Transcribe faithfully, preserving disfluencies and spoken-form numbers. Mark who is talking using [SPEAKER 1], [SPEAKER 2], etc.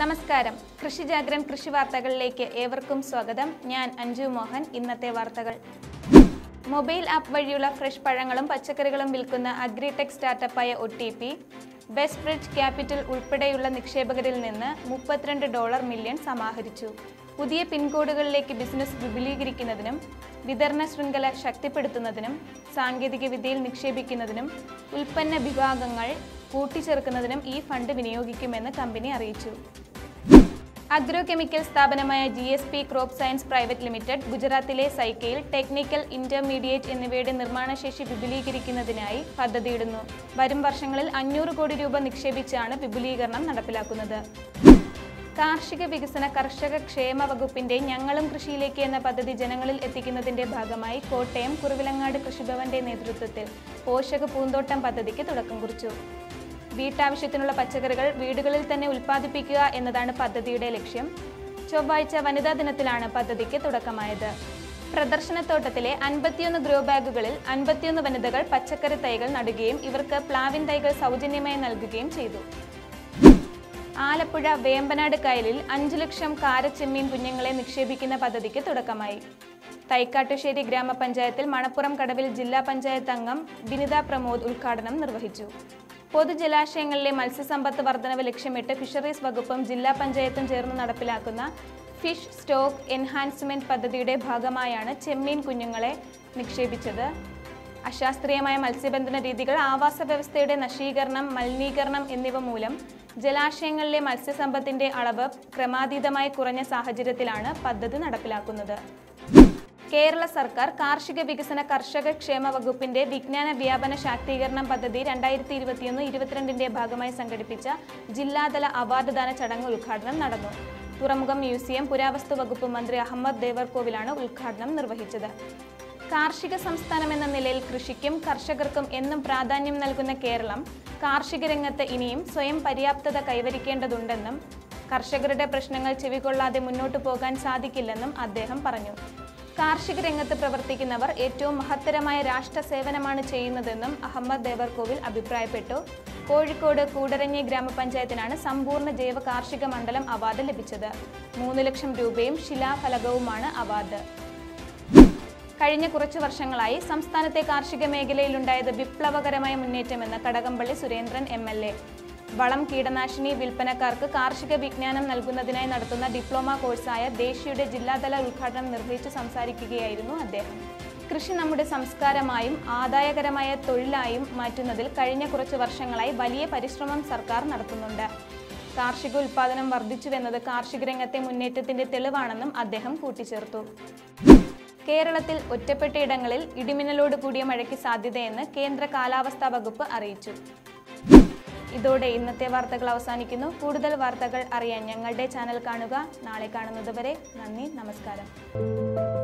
[SPEAKER 1] നമസ്കാരം. കൃഷി ജാഗ്രൻ കൃഷി വാർത്തകളിലേക്ക് ഏവർക്കും സ്വാഗതം. ഞാൻ അഞ്ജു മോഹൻ. ഇന്നത്തെ വാർത്തകൾ. മൊബൈൽ ആപ്പ് വഴിയുള്ള ഫ്രഷ് പഴങ്ങളും പച്ചക്കറികളും വിൽക്കുന്ന അഗ്രിടെക് സ്റ്റാർട്ടപ്പായ Otipy best bridge capital ഉൾപ്പെടെയുള്ള നിക്ഷേപകരിൽ നിന്ന് മുപ്പത്തിരണ്ട് ഡോളർ മില്യൺ സമാഹരിച്ചു. പുതിയ പിൻകോഡുകളിലേക്ക് ബിസിനസ് വിപുലീകരിക്കുന്നതിനും വിതരണ ശൃംഖല ശക്തിപ്പെടുത്തുന്നതിനും സാങ്കേതിക വിദ്യയിൽ നിക്ഷേപിക്കുന്നതിനും ഉൽപ്പന്ന വിഭാഗങ്ങൾ കൂട്ടിച്ചേർക്കുന്നതിനും ഈ ഫണ്ട് വിനിയോഗിക്കുമെന്ന് കമ്പനി അറിയിച്ചു. അഗ്രോ കെമിക്കൽ സ്ഥാപനമായ G S P crop science private limited ഗുജറാത്തിലെ സൈക്കയിൽ ടെക്നിക്കൽ ഇന്റർമീഡിയറ്റ് എന്നിവയുടെ നിർമ്മാണശേഷി വിപുലീകരിക്കുന്നതിനായി പദ്ധതിയിടുന്നു. വരും വർഷങ്ങളിൽ അഞ്ഞൂറ് കോടി രൂപ നിക്ഷേപിച്ചാണ് വിപുലീകരണം നടപ്പിലാക്കുന്നത്. കാർഷിക വികസന കർഷക ക്ഷേമ വകുപ്പിന്റെ ഞങ്ങളും കൃഷിയിലേക്ക് എന്ന പദ്ധതി ജനങ്ങളിൽ എത്തിക്കുന്നതിന്റെ ഭാഗമായി കോട്ടയം കുറുവിലങ്ങാട് കൃഷിഭവന്റെ നേതൃത്വത്തിൽ പോഷക പൂന്തോട്ടം പദ്ധതിക്ക് തുടക്കം കുറിച്ചു. വീട്ടാവശ്യത്തിനുള്ള പച്ചക്കറികൾ വീടുകളിൽ തന്നെ ഉൽപ്പാദിപ്പിക്കുക എന്നതാണ് പദ്ധതിയുടെ ലക്ഷ്യം. ചൊവ്വാഴ്ച വനിതാ ദിനത്തിലാണ് പദ്ധതിക്ക് തുടക്കമായത്. പ്രദർശനത്തോട്ടത്തിലെ അൻപത്തിയൊന്ന് ഗ്രോ ബാഗുകളിൽ അൻപത്തിയൊന്ന് വനിതകൾ പച്ചക്കറി തൈകൾ നടുകയും ഇവർക്ക് പ്ലാവിൻ തൈകൾ സൗജന്യമായി നൽകുകയും ചെയ്തു. ആലപ്പുഴ വേമ്പനാട് കായലിൽ അഞ്ചു ലക്ഷം കാരച്ചെമ്മീൻ കുഞ്ഞുങ്ങളെ നിക്ഷേപിക്കുന്ന പദ്ധതിക്ക് തുടക്കമായി. തൈക്കാട്ടുശ്ശേരി ഗ്രാമപഞ്ചായത്തിൽ മണപ്പുറം കടവിൽ ജില്ലാ പഞ്ചായത്ത് അംഗം വിനിത പ്രമോദ് ഉദ്ഘാടനം നിർവഹിച്ചു. പൊതുജലാശയങ്ങളിലെ മത്സ്യസമ്പത്ത് വർധനവ് ലക്ഷ്യമിട്ട് ഫിഷറീസ് വകുപ്പും ജില്ലാ പഞ്ചായത്തും ചേർന്ന് നടപ്പിലാക്കുന്ന ഫിഷ് സ്റ്റോക്ക് എൻഹാൻസ്മെന്റ് പദ്ധതിയുടെ ഭാഗമായാണ് ചെമ്മീൻ കുഞ്ഞുങ്ങളെ നിക്ഷേപിച്ചത്. അശാസ്ത്രീയമായ മത്സ്യബന്ധന രീതികൾ, ആവാസ വ്യവസ്ഥയുടെ നശീകരണം, മലിനീകരണം എന്നിവ മൂലം ജലാശയങ്ങളിലെ മത്സ്യസമ്പത്തിന്റെ അളവ് ക്രമാതീതമായി കുറഞ്ഞ സാഹചര്യത്തിലാണ് പദ്ധതി നടപ്പിലാക്കുന്നത്. കേരള സർക്കാർ കാർഷിക വികസന കർഷക ക്ഷേമ വകുപ്പിന്റെ വിജ്ഞാന വ്യാപന ശാക്തീകരണം പദ്ധതി രണ്ടായിരത്തി ഇരുപത്തിയൊന്ന് ഇരുപത്തിരണ്ടിന്റെ ഭാഗമായി സംഘടിപ്പിച്ച ജില്ലാതല അവാർഡ് ദാന ചടങ്ങ് ഉദ്ഘാടനം നടന്നു. തുറമുഖം മ്യൂസിയം പുരാവസ്തു വകുപ്പ് മന്ത്രി അഹമ്മദ് ദേവർകോവിലാണ് ഉദ്ഘാടനം നിർവഹിച്ചത്. കാർഷിക സംസ്ഥാനം എന്ന നിലയിൽ കൃഷിക്കും കർഷകർക്കും എന്നും പ്രാധാന്യം നൽകുന്ന കേരളം കാർഷിക രംഗത്ത് ഇനിയും സ്വയം പര്യാപ്തത കൈവരിക്കേണ്ടതുണ്ടെന്നും കർഷകരുടെ പ്രശ്നങ്ങൾ ചെവികൊള്ളാതെ മുന്നോട്ടു പോകാൻ സാധിക്കില്ലെന്നും അദ്ദേഹം പറഞ്ഞു. കാർഷിക രംഗത്ത് പ്രവർത്തിക്കുന്നവർ ഏറ്റവും മഹത്തരമായ രാഷ്ട്ര സേവനമാണ് ചെയ്യുന്നതെന്നും അഹമ്മദ് ദേവർകോവിൽ അഭിപ്രായപ്പെട്ടു. കോഴിക്കോട് കൂടരഞ്ഞി ഗ്രാമപഞ്ചായത്തിനാണ് സമ്പൂർണ്ണ ജൈവ കാർഷിക മണ്ഡലം അവാർഡ് ലഭിച്ചത്. മൂന്ന് ലക്ഷം രൂപയും ശിലാഫലകവുമാണ് അവാർഡ്. കഴിഞ്ഞ കുറച്ചു വർഷങ്ങളായി സംസ്ഥാനത്തെ കാർഷിക മേഖലയിലുണ്ടായത് വിപ്ലവകരമായ മുന്നേറ്റമെന്ന് Kadakampally Surendran M L A. വളം കീടനാശിനി വിൽപ്പനക്കാർക്ക് കാർഷിക വിജ്ഞാനം നൽകുന്നതിനായി നടത്തുന്ന ഡിപ്ലോമ കോഴ്സായ ദേശിയുടെ ജില്ലാതല ഉദ്ഘാടനം നിർവഹിച്ചു സംസാരിക്കുകയായിരുന്നു അദ്ദേഹം. കൃഷി നമ്മുടെ സംസ്കാരമായും ആദായകരമായ തൊഴിലായും മാറ്റുന്നതിൽ കഴിഞ്ഞ കുറച്ചു വർഷങ്ങളായി വലിയ പരിശ്രമം സർക്കാർ നടത്തുന്നുണ്ട്. കാർഷിക ഉൽപ്പാദനം വർദ്ധിച്ചുവെന്നത് കാർഷിക രംഗത്തെ മുന്നേറ്റത്തിന്റെ തെളിവാണെന്നും അദ്ദേഹം കൂട്ടിച്ചേർത്തു. കേരളത്തിൽ ഒറ്റപ്പെട്ടയിടങ്ങളിൽ ഇടിമിന്നലോട് കൂടിയ മഴയ്ക്ക് സാധ്യതയെന്ന് കേന്ദ്ര കാലാവസ്ഥാ വകുപ്പ് അറിയിച്ചു. ഇതോടെ ഇന്നത്തെ വാർത്തകൾ അവസാനിക്കുന്നു. കൂടുതൽ വാർത്തകൾ അറിയാൻ ഞങ്ങളുടെ ചാനൽ കാണുക. നാളെ കാണുന്നതുവരെ നന്ദി, നമസ്കാരം.